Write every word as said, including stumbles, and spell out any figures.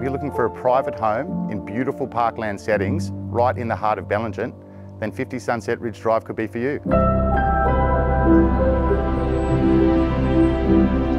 you're looking for a private home in beautiful parkland settings right in the heart of Bellingen, then fifty Sunset Ridge Drive could be for you.